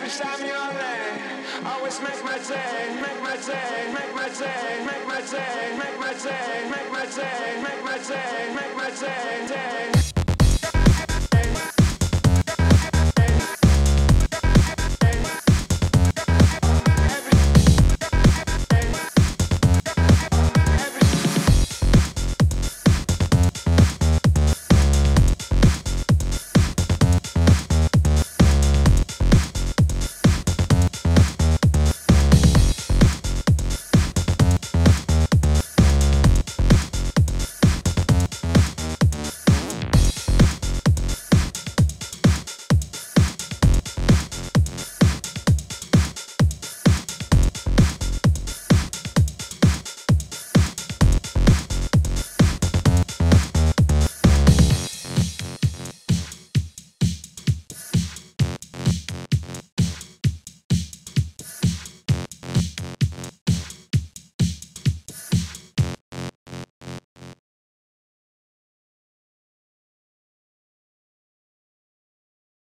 every time you're late. Always make my day, make my day, make my day, make my day, make my day, make my day, make my day, make my day, day.